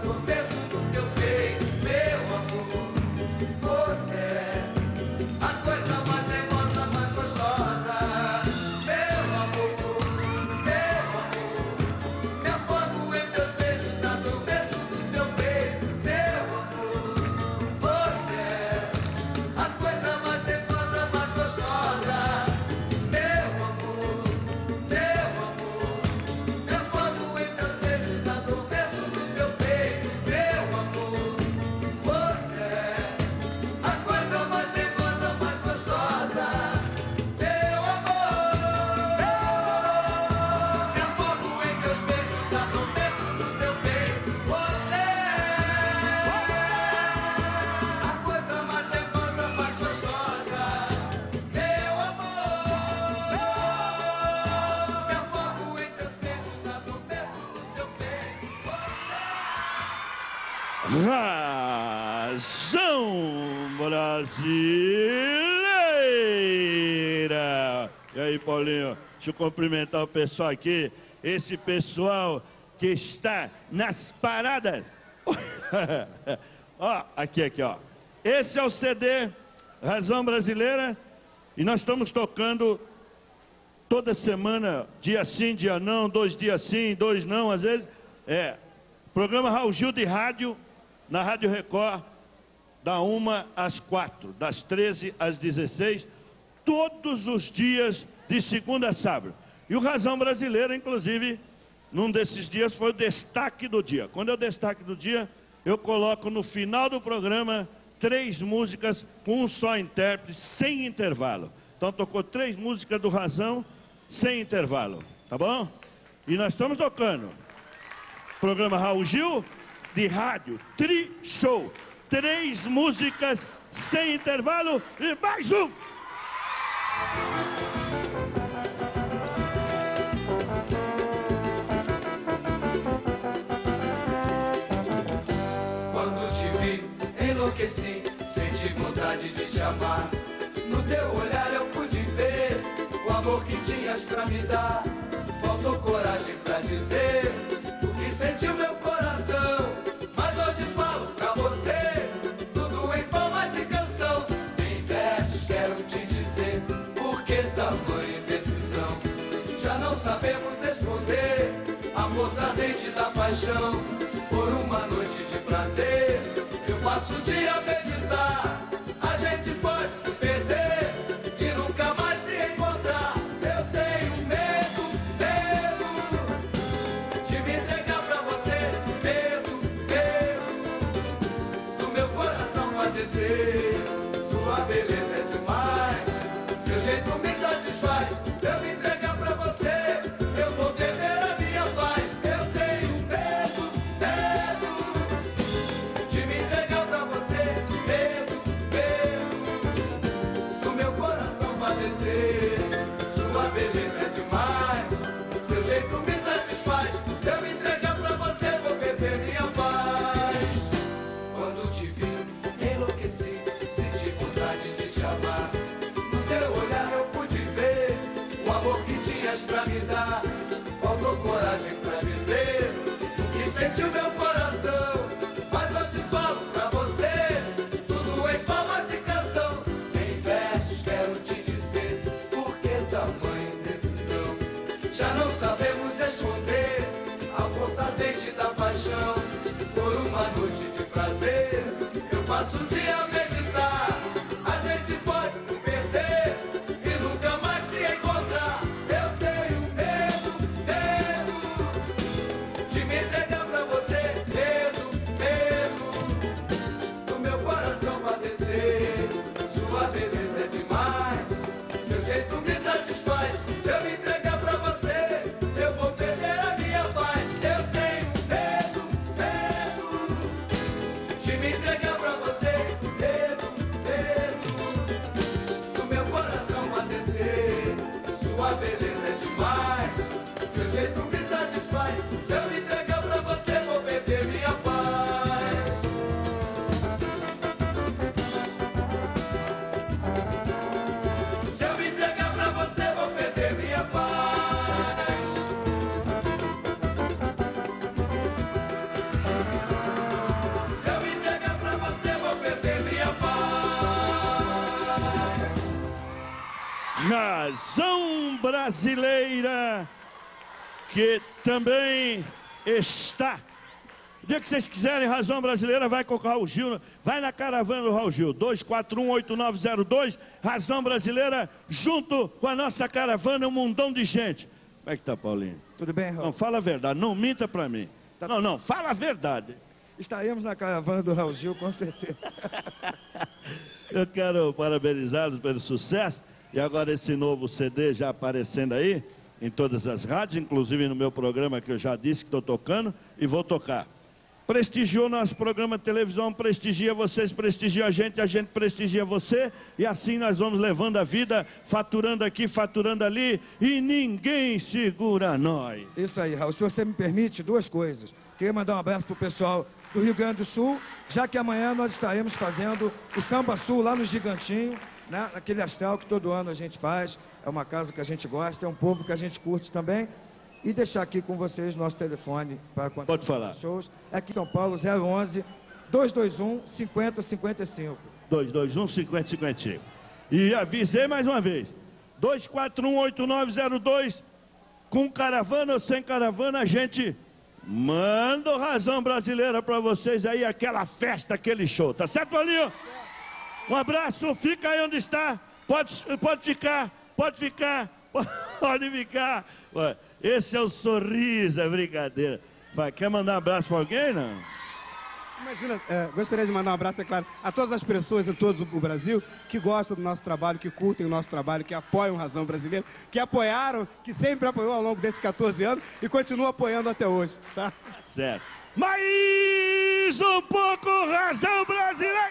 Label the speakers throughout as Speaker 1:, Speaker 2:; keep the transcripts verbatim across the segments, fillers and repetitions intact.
Speaker 1: adormeço no teu peito, meu amor. Você é a coisa mais nervosa, mais gostosa. Meu amor, meu amor, me afogo em teus beijos, adormeço no teu peito, meu amor. Você é a coisa mais nervosa, mais gostosa. Meu amor, meu amor, me afogo em teus beijos, adormeço no teu peito, meu amor. Você é a coisa mais nervosa, mais gostosa. Meu amor, me afogo em teus beijos, adormeço no teu peito. Você é a coisa mais nervosa, mais gostosa. Meu amor, me afogo em teus beijos, adormeço no teu peito.
Speaker 2: Razão Brasileira. E aí, Paulinho, deixa eu cumprimentar o pessoal aqui. Esse pessoal que está nas paradas. Ó, aqui, aqui, ó. Esse é o C D Razão Brasileira. E nós estamos tocando toda semana, dia sim, dia não, dois dias sim, dois não, às vezes. É, programa Raul Gil de rádio, na Rádio Record, da uma às quatro, das treze às dezesseis, todos os dias, de segunda a sábado. E o Razão Brasileira, inclusive, num desses dias, foi o destaque do dia. Quando é o destaque do dia, eu coloco no final do programa três músicas com um só intérprete, sem intervalo. Então tocou três músicas do Razão, sem intervalo, tá bom? E nós estamos tocando programa Raul Gil, de rádio, Tri Show. Três músicas sem intervalo e mais um.
Speaker 1: Quando te vi, enlouqueci, senti vontade de te amar. No teu olhar eu pude ver o amor que tinhas pra me dar. Faltou coragem pra dizer o que sentiu meu coração. Mas hoje falo pra você, tudo em forma de canção. Em versos quero te dizer por que tamanha indecisão. Já não sabemos esconder a força ardente da paixão. Por uma noite de prazer, eu passo o dia a meditar. A gente pode se perder e nunca mais se encontrar. Eu tenho medo, medo de me entregar pra você. Medo, medo do meu coração padecer. Sua beleza é demais, seu jeito me satisfaz. Se eu me entregar pra você, eu vou perder a minha paz. Eu tenho medo, medo de me entregar pra você. Medo, medo do meu coração padecer. Sua beleza é demais, seu jeito me satisfaz. Se eu me entregar pra você, vou perder minha paz. Quando te vi, enlouqueci, senti vontade de te amar. No teu olhar eu pude ver o amor que tinhas pra me dar. Faltou coragem pra dizer o que sentiu meu coração. Mas hoje falo pra você, tudo em forma de canção. Em versos quero te dizer por que tamanha indecisão. Já não sabemos esconder a força ardente da paixão. Por uma noite de prazer, eu passo o dia a meditar. A gente pode se perder e nunca mais se encontrar. Eu tenho medo, medo de me entregar pra você. Medo, medo do meu coração padecer. Sua beleza é demais, seu jeito me satisfaz. Se eu me entregar pra você, eu vou perder a minha paz. Eu tenho medo, medo de me entregar pra você.
Speaker 2: Razão Brasileira, que também está. O dia que vocês quiserem, Razão Brasileira vai com o Raul Gil, vai na caravana do Raul Gil, dois quatro um, oito nove zero dois, Razão Brasileira, junto com a nossa caravana, um mundão de gente. Como é que tá, Paulinho?
Speaker 3: Tudo bem, Raul?
Speaker 2: Não, fala a verdade, não minta pra mim.
Speaker 3: Tá...
Speaker 2: Não, não, fala a verdade.
Speaker 3: Estaremos na caravana do Raul Gil, com certeza.
Speaker 2: Eu quero parabenizá-los pelo sucesso, e agora esse novo C D já aparecendo aí, em todas as rádios, inclusive no meu programa que eu já disse que estou tocando, e vou tocar. Prestigiou nosso programa de televisão, prestigia vocês, prestigia a gente, a gente prestigia você, e assim nós vamos levando a vida, faturando aqui, faturando ali, e ninguém segura nós.
Speaker 3: Isso aí, Raul. Se você me permite, duas coisas. Queria mandar um abraço pro pessoal do Rio Grande do Sul, já que amanhã nós estaremos fazendo o Samba Sul lá no Gigantinho, né? Naquele astral que todo ano a gente faz. É uma casa que a gente gosta, é um povo que a gente curte também. E deixar aqui com vocês nosso telefone para contar
Speaker 2: Pode falar.
Speaker 3: shows. É aqui em São Paulo, zero onze, dois dois um, cinco zero cinco cinco.
Speaker 2: dois dois um, cinco zero cinco cinco. E avisei mais uma vez, dois quatro um, oito nove zero dois, com caravana ou sem caravana, a gente manda o Razão Brasileira para vocês aí, aquela festa, aquele show. Tá certo, Paulinho? Um abraço, fica aí onde está. Pode, pode ficar, pode ficar, pode ficar. Esse é o sorriso, é brincadeira. Vai, quer mandar um abraço para alguém, não?
Speaker 4: Imagina, é, gostaria de mandar um abraço, é claro, a todas as pessoas em todo o Brasil que gostam do nosso trabalho, que curtem o nosso trabalho, que apoiam Razão Brasileira, que apoiaram, que sempre apoiou ao longo desses quatorze anos e continua apoiando até hoje, tá?
Speaker 2: Certo. Mais um pouco Razão Brasileira!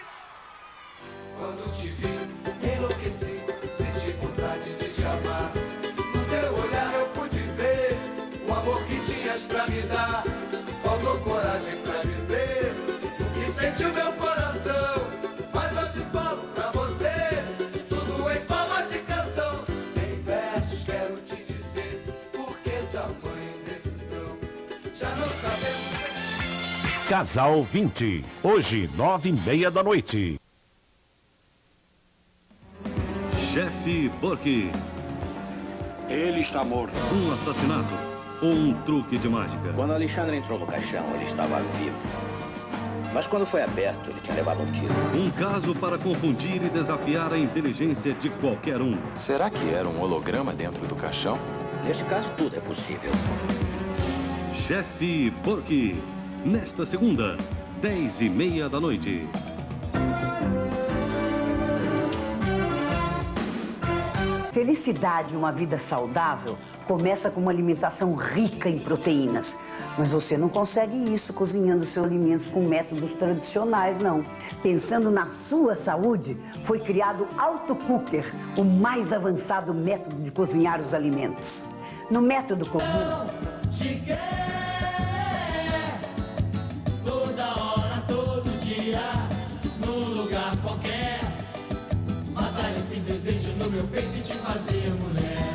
Speaker 1: Quando te vi, enlouqueci, senti vontade de te amar. No teu olhar eu pude ver o amor que tinhas pra me dar. Faltou coragem pra dizer o que sentiu meu coração. Mas hoje falo pra você, tudo em forma de canção. Em versos quero te dizer por que tamanha indecisão. Já não sabemos.
Speaker 5: Casal vinte, hoje, nove e meia da noite.
Speaker 6: Chefe Burke.
Speaker 7: Ele está morto.
Speaker 6: Um assassinato ou um truque de mágica?
Speaker 7: Quando Alexandre entrou no caixão, ele estava vivo. Mas quando foi aberto, ele tinha levado um tiro.
Speaker 6: Um caso para confundir e desafiar a inteligência de qualquer um.
Speaker 8: Será que era um holograma dentro do caixão?
Speaker 7: Neste caso, tudo é possível.
Speaker 6: Chefe Burke. Nesta segunda, dez e meia da noite.
Speaker 9: Felicidade e uma vida saudável começa com uma alimentação rica em proteínas. Mas você não consegue isso cozinhando seus alimentos com métodos tradicionais, não. Pensando na sua saúde, foi criado o Auto Cooker, o mais avançado método de cozinhar os alimentos. No método comum...
Speaker 1: Toda hora, todo dia, num lugar qualquer. Matar esse desejo no meu peito e te fazer mulher.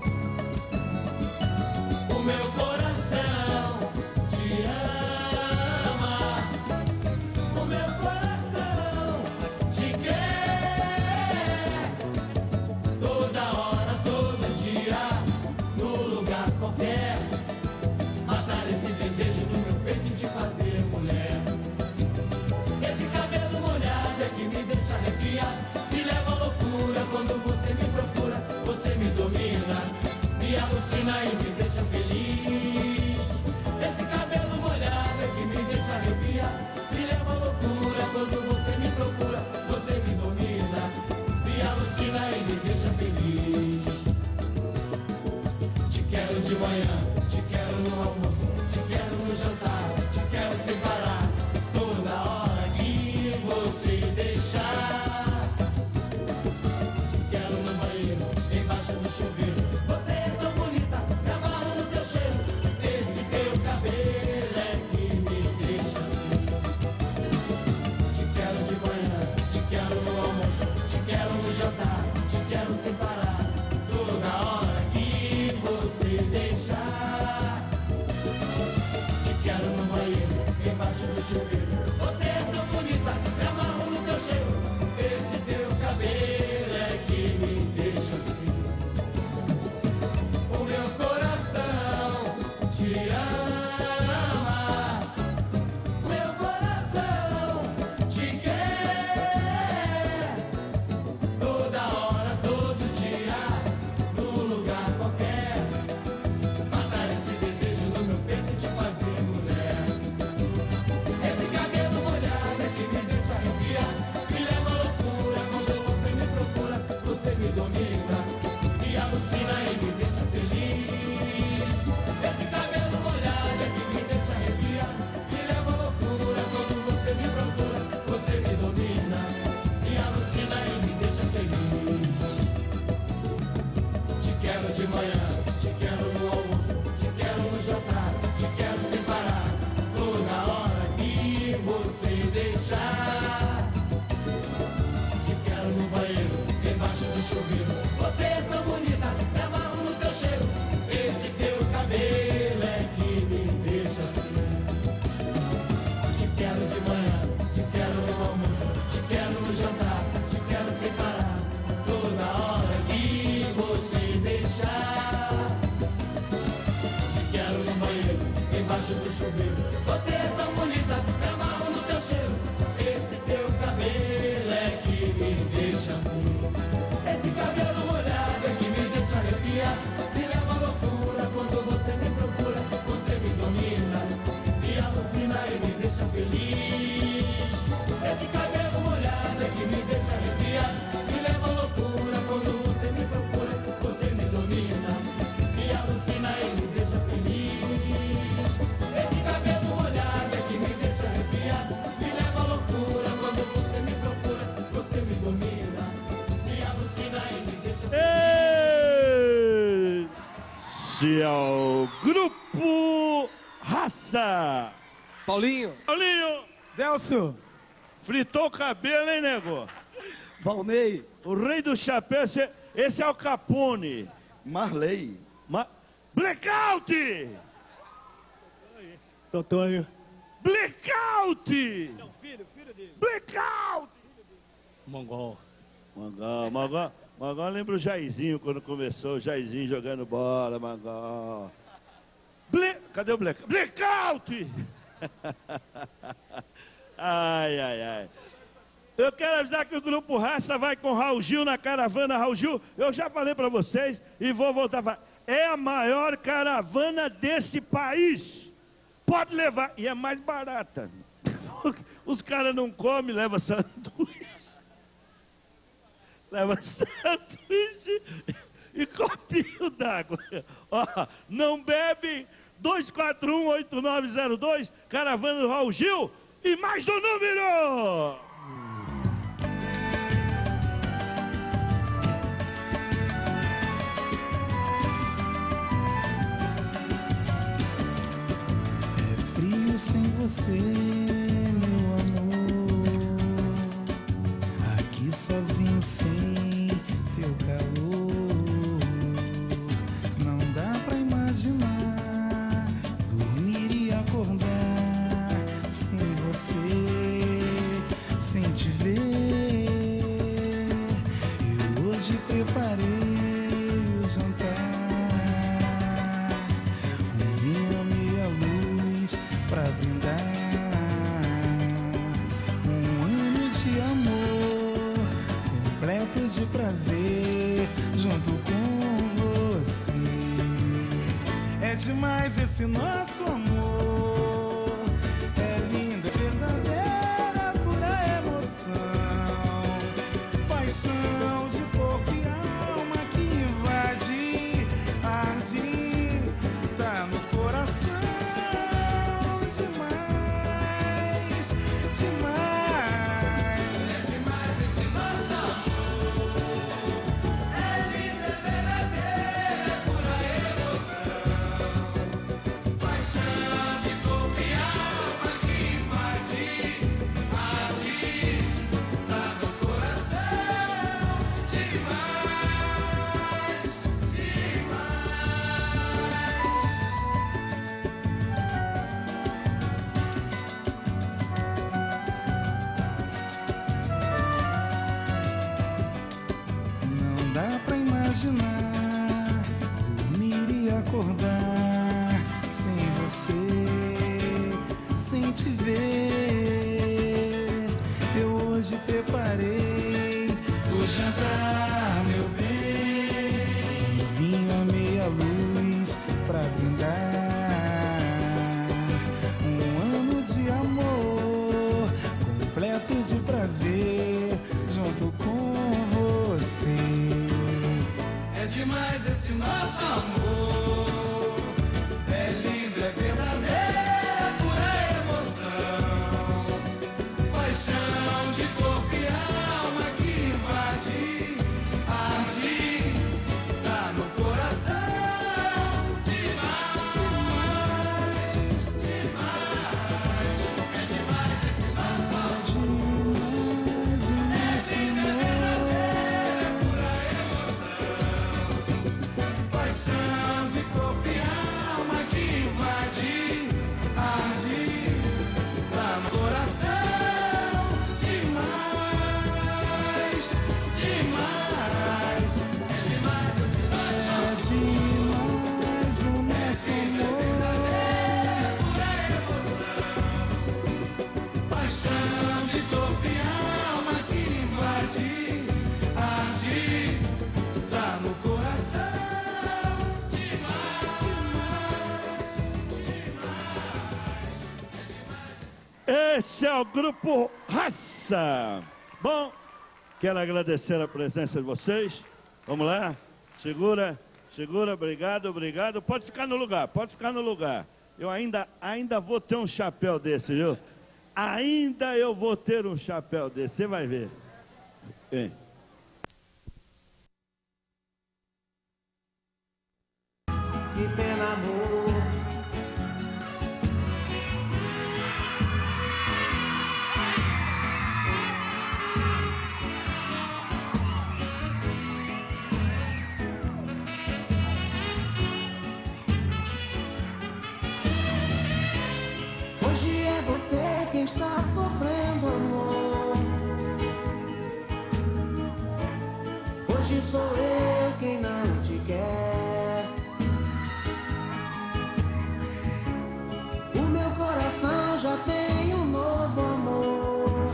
Speaker 1: O meu coração te ama. O meu coração te quer. Toda hora, todo dia, num lugar qualquer. Matar esse desejo no meu peito e te fazer mulher. Esse cabelo molhado é que me deixa arrepiar. Me leva à loucura quando você me procura. Você me domina, me alucina e me deixa feliz. Esse cabelo molhado é que me deixa arrepiar. Me leva à loucura quando você me procura. Você me domina, me alucina e me deixa feliz. Te quero de manhã, te quero no almoço, te quero no jantar, te quero sem parar. Toda hora que você deixar. Te quero no banheiro, embaixo do chuveiro. Você é tão bonita, me amarro no teu cheiro. Esse teu cabelo é que me deixa assim. Te quero de manhã, te quero no almoço, te quero no jantar, te quero sem parar. Toda hora que você deixar. Te quero no banheiro, embaixo do chuveiro. Você é tão bonita, me amarro no teu cheiro. Esse teu cabelo é que me deixa assim. deixa feliz. Esse cabelo molhado é que me deixa arrepiar, me leva à loucura quando você me procura, você me domina, me alucina e me deixa feliz. Esse cabelo molhado é que me deixa arrepiar, me leva à loucura quando você me procura, você me domina, me alucina e me deixa feliz.
Speaker 2: Esse é o Grupo Raça.
Speaker 10: Paulinho.
Speaker 2: Paulinho.
Speaker 10: Delcio.
Speaker 2: Fritou o cabelo, hein, nego?
Speaker 10: Valnei.
Speaker 2: O rei do chapéu, esse, esse é o Capone.
Speaker 10: Marley.
Speaker 2: Ma... Blackout!
Speaker 10: Totônio.
Speaker 2: Blackout!
Speaker 10: Não, filho, filho dele.
Speaker 2: Blackout!
Speaker 10: Mongol.
Speaker 2: Mongol, Mongol. Mongol lembra o Jairzinho quando começou, o Jairzinho jogando bola, Mongol. Ble... Cadê o Blackout? Blackout! Ai, ai, ai. Eu quero avisar que o Grupo Raça vai com Raul Gil na caravana Raul Gil. Eu já falei pra vocês e vou voltar a falar. É a maior caravana desse país. Pode levar. E é mais barata. Os caras não comem, leva sanduíche. Leva sanduíche e copinho d'água. Ó, não bebe. dois quatro um, oito nove zero dois, caravana do Raul Gil. E mais do número!
Speaker 11: É frio sem você, meu amor. Aqui sozinho sem teu calor. Não dá pra imaginar dormir e acordar sem te ver. Eu hoje preparei o jantar, um vinho a meia luz pra brindar, um ano de amor completo de prazer junto com você. É demais esse nosso amor, é lindo, é verdadeiro. Imaginar dormir e acordar sem você, sem te ver. Eu hoje preparei o jantar, meu bem, vinho a meia luz pra brindar, um ano de amor completo de prazer junto com você.
Speaker 1: É demais esse nosso amor, é lindo, é verdadeira, pura emoção, paixão de corpo e alma que invade, arde, tá no coração, demais, demais, é demais esse nosso amor, é lindo, é verdadeira, pura emoção. Paixão
Speaker 2: Esse é o Grupo Raça. Bom, quero agradecer a presença de vocês. Vamos lá, segura, segura, obrigado, obrigado. Pode ficar no lugar, pode ficar no lugar. Eu ainda, ainda vou ter um chapéu desse, viu? Ainda eu vou ter um chapéu desse, você vai ver. Hein?
Speaker 12: Que pena, amor.
Speaker 13: Hoje é você quem está sofrendo, amor. Hoje sou eu quem não te quer. O meu coração já tem um novo amor.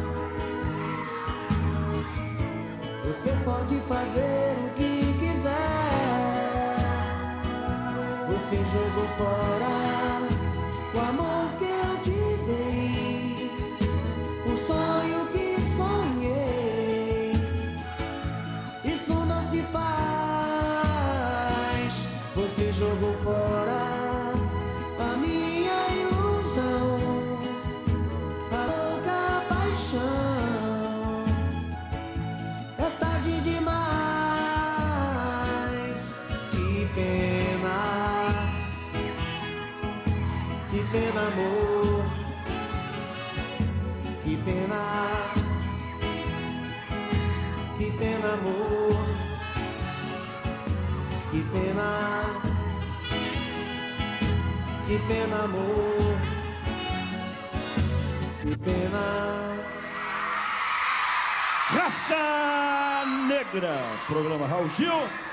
Speaker 13: Você pode fazer o que quiser. Você jogou fora o amor que eu te dei, o sonho que sonhei. Isso não se faz. Você jogou fora a minha ilusão, a louca paixão. É tarde demais. Que pena, que pena, amor. Que pena, que pena, amor. Que pena, que pena, amor. Que pena.
Speaker 2: Raça Negra, programa Raul Gil.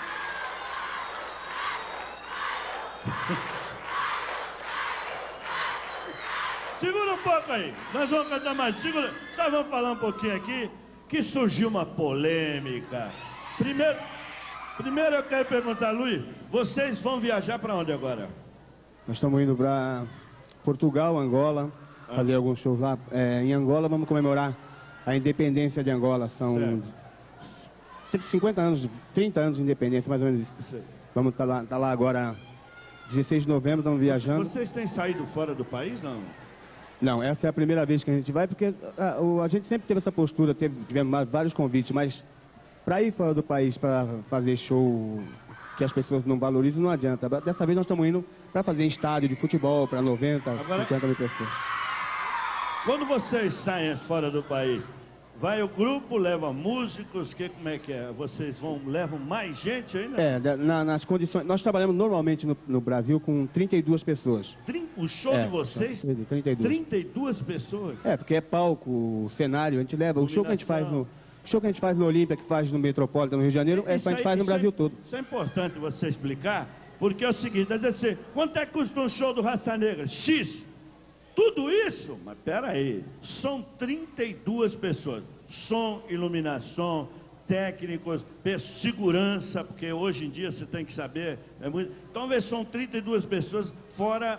Speaker 2: Segura um pouco aí, nós vamos cantar mais, segura, só vamos falar um pouquinho aqui, que surgiu uma polêmica. Primeiro, primeiro eu quero perguntar, Luiz, vocês vão viajar para onde agora?
Speaker 4: Nós estamos indo para Portugal, Angola, ah. fazer alguns shows lá. É, em Angola vamos comemorar a independência de Angola, são certo. cinquenta anos, trinta anos de independência, mais ou menos isso. Certo. Vamos estar tá lá, tá lá agora, dezesseis de novembro, estamos viajando.
Speaker 2: Vocês têm saído fora do país, não?
Speaker 4: Não, essa é a primeira vez que a gente vai, porque a, a, a gente sempre teve essa postura, teve, tivemos vários convites, mas para ir fora do país, para fazer show que as pessoas não valorizam, não adianta. Dessa vez nós estamos indo para fazer estádio de futebol para noventa, Agora, cinquenta mil pessoas.
Speaker 2: Quando vocês saem fora do país, vai o grupo, leva músicos, que, como é que é? Vocês vão, levam mais gente ainda?
Speaker 4: É, na, nas condições, nós trabalhamos normalmente no, no Brasil com trinta e duas pessoas.
Speaker 2: Trin, o show é, de vocês?
Speaker 4: trinta e duas.
Speaker 2: trinta e duas pessoas?
Speaker 4: É, porque é palco, cenário, a gente leva, o show que a gente faz no... O show que a gente faz no Olímpia, que faz no Metropolitan, no Rio de Janeiro, é, a gente faz no Brasil
Speaker 2: é,
Speaker 4: todo.
Speaker 2: Isso é importante você explicar, porque é o seguinte, dizer assim, quanto é que custa um show do Raça Negra? X. Tudo isso? Mas peraí, são trinta e duas pessoas. Som, iluminação, técnicos, segurança, porque hoje em dia você tem que saber. É muito... Então, vê, são trinta e duas pessoas, fora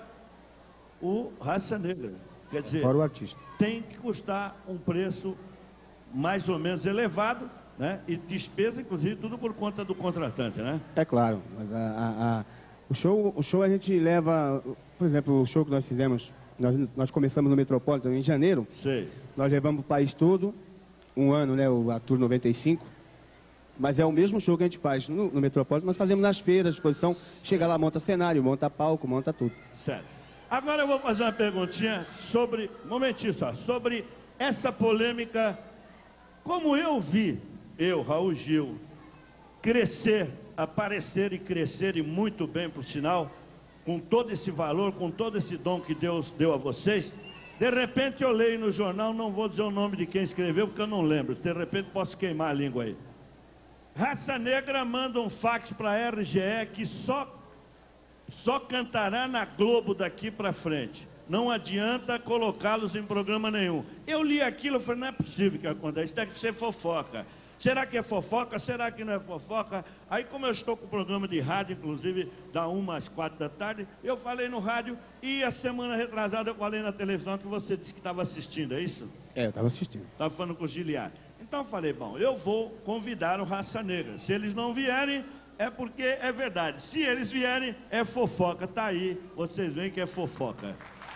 Speaker 2: o Raça Negra. Quer dizer,
Speaker 4: fora o artista.
Speaker 2: Tem que custar um preço mais ou menos elevado, né? E despesa, inclusive, tudo por conta do contratante, né?
Speaker 4: É claro, mas a, a, a, o, show, o show a gente leva, por exemplo, o show que nós fizemos, nós, nós começamos no Metropolitan em janeiro.
Speaker 2: Sei.
Speaker 4: Nós levamos o país todo, um ano, né, o, a Tour noventa e cinco, mas é o mesmo show que a gente faz no, no Metropolitan, nós fazemos nas feiras, exposição, chega lá, monta cenário, monta palco, monta tudo.
Speaker 2: Certo. Agora eu vou fazer uma perguntinha sobre, um momentinho só, sobre essa polêmica. Como eu vi, eu, Raul Gil, crescer, aparecer e crescer, e muito bem, por sinal, com todo esse valor, com todo esse dom que Deus deu a vocês, de repente eu leio no jornal, não vou dizer o nome de quem escreveu, porque eu não lembro, de repente posso queimar a língua aí. Raça Negra manda um fax para a R G E que só, só cantará na Globo daqui para frente. Não adianta colocá-los em programa nenhum. Eu li aquilo e falei, não é possível que aconteça, isso deve ser fofoca. Será que é fofoca? Será que não é fofoca? Aí, como eu estou com o programa de rádio, inclusive, da uma às quatro da tarde, eu falei no rádio e a semana retrasada eu falei na televisão que você disse que estava assistindo, é isso?
Speaker 4: É, eu estava assistindo.
Speaker 2: Estava falando com o Giliard. Então eu falei, bom, eu vou convidar o Raça Negra. Se eles não vierem, é porque é verdade. Se eles vierem, é fofoca. Tá aí, vocês veem que é fofoca.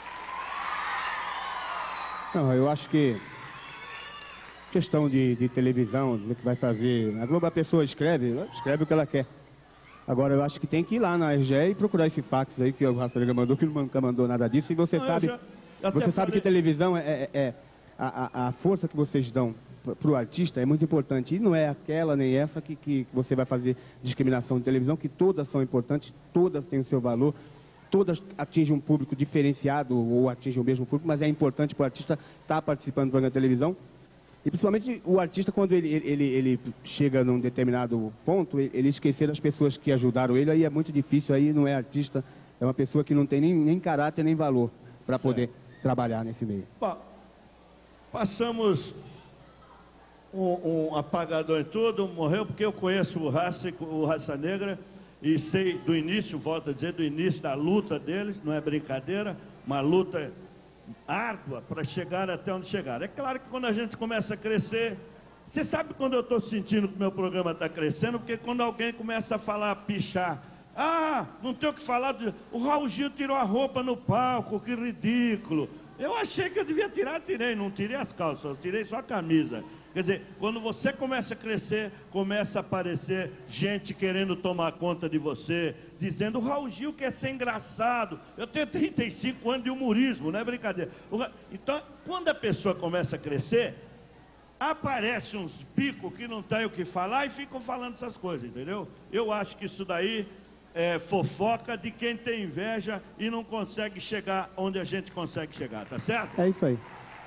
Speaker 4: Não, eu acho que questão de, de televisão, do que vai fazer. A Globo, a pessoa escreve, escreve o que ela quer. Agora, eu acho que tem que ir lá na R G E e procurar esse fax aí que o Raça Negra mandou, que nunca mandou nada disso. E você não, sabe, já, você sabe que televisão é, é, é a, a força que vocês dão para o artista é muito importante. E não é aquela nem essa que, que você vai fazer discriminação de televisão, que todas são importantes, todas têm o seu valor. Todas atingem um público diferenciado ou atingem o mesmo público, mas é importante para o artista estar participando do programa de televisão. E principalmente o artista, quando ele, ele, ele chega num determinado ponto, ele esquecer das pessoas que ajudaram ele, aí é muito difícil, aí não é artista, é uma pessoa que não tem nem, nem caráter nem valor para poder trabalhar nesse meio.
Speaker 2: Bom, passamos um, um apagador em tudo, morreu porque eu conheço o Raça, o Raça Negra e sei do início, volto a dizer, do início da luta deles, não é brincadeira, uma luta árdua para chegar até onde chegaram. É claro que quando a gente começa a crescer, você sabe quando eu estou sentindo que o meu programa está crescendo? Porque quando alguém começa a falar, a pichar, ah, não tem o que falar, do... o Raul Gil tirou a roupa no palco, que ridículo. Eu achei que eu devia tirar, tirei, não tirei as calças, eu tirei só a camisa. Quer dizer, quando você começa a crescer, começa a aparecer gente querendo tomar conta de você, dizendo, o Raul Gil quer ser engraçado. Eu tenho trinta e cinco anos de humorismo, não é brincadeira. Então, quando a pessoa começa a crescer, aparece uns picos que não tem o que falar e ficam falando essas coisas, entendeu? Eu acho que isso daí é fofoca de quem tem inveja e não consegue chegar onde a gente consegue chegar, tá certo?
Speaker 4: É isso aí.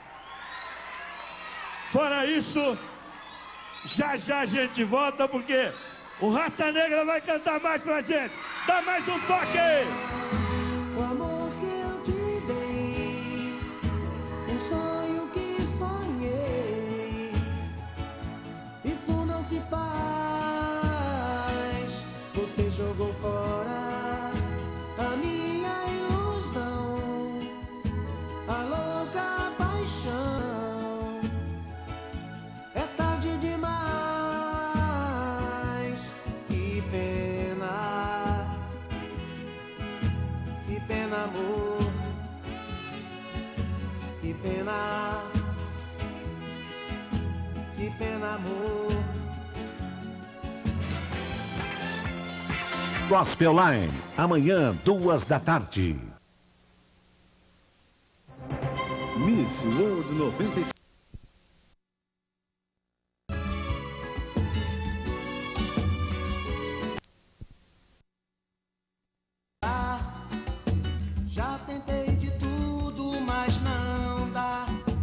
Speaker 2: Fora isso, já já a gente volta, porque o Raça Negra vai cantar mais pra gente. Dá mais um toque aí.
Speaker 13: O amor que eu te dei, um sonho que sonhei, isso não se faz. Você jogou fora a minha ilusão, a louca paixão. É tarde demais, que pena, que pena, amor, que pena, que pena, amor.
Speaker 5: Gospel Line, amanhã, duas da tarde.
Speaker 6: Miss World noventa e cinco.
Speaker 13: Já tentei de tudo, mas não dá.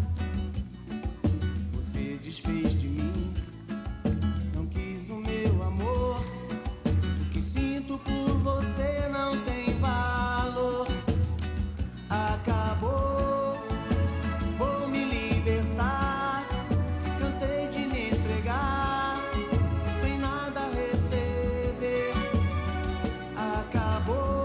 Speaker 13: Você desfez de mim, não quis o meu amor. O que sinto por você não tem valor. Acabou, vou me libertar. Cansei de me entregar, sem nada receber. Acabou.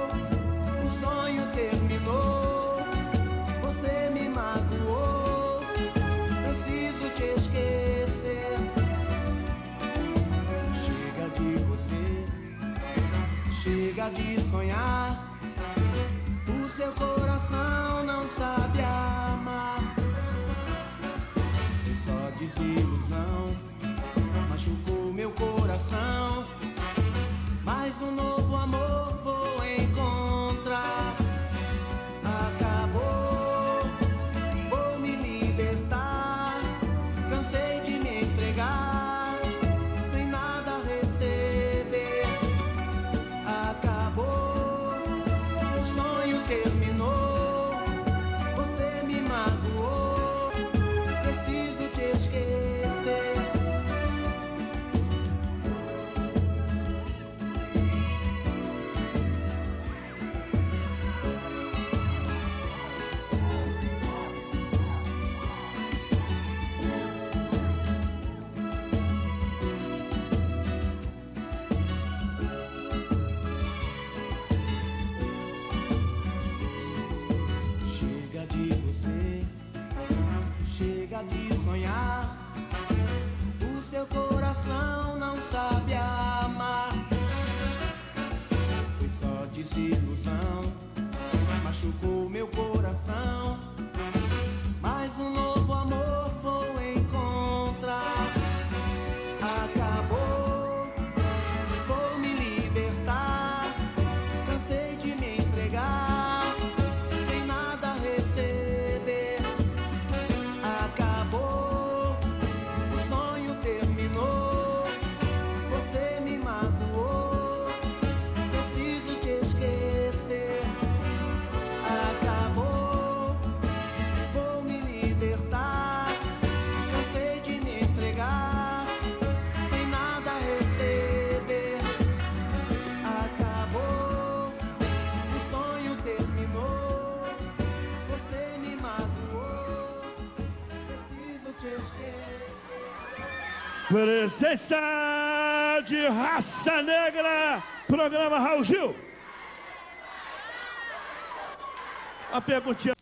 Speaker 13: Chega de sonhar, o seu coração não sabe amar. E só desilusão machucou meu coração. Mas um novo amor vou encontrar. Acabou, vou me libertar. Cansei de me entregar, sem nada receber. Acabou, deixa de sonhar. O seu coração não sabe amar. Foi só desilusão, machucou meu coração. Mas um novo amor vou encontrar. Acabou, vou me libertar. Cansei de me entregar, sem nada receber. Acabou, o sonho terminou. Você me magoou, preciso te esquecer. Acabou, vou me libertar. Cansei de me entregar, sem nada receber. Acabou, o sonho terminou. Você me magoou, preciso te esquecer.
Speaker 2: Presença de Raça Negra, programa Raul Gil. A perguntinha.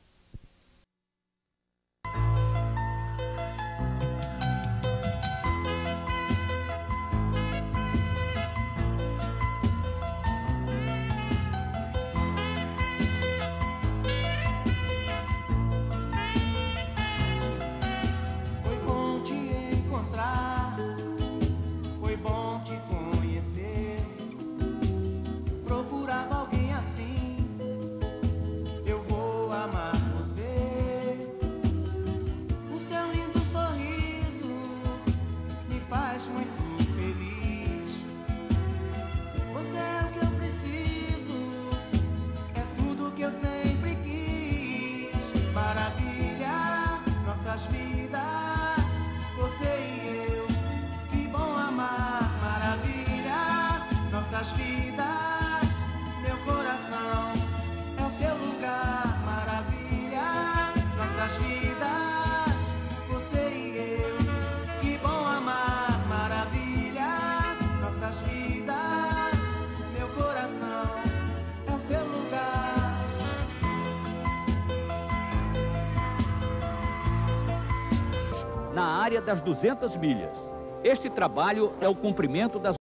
Speaker 13: Foi bom te encontrar, foi bom te conhecer. Procurava alguém assim, eu vou amar você. O seu lindo sorriso me faz muito feliz. Você é o que eu preciso, é tudo que eu sempre quis. Maravilha, nossas vidas, você e eu, que bom amar. Maravilha, nossas vidas, meu coração é o seu lugar. Maravilha, nossas vidas, você e eu, que bom amar. Maravilha, nossas vidas, meu coração é o seu lugar.
Speaker 14: Na área das duzentas milhas. Este trabalho é o cumprimento das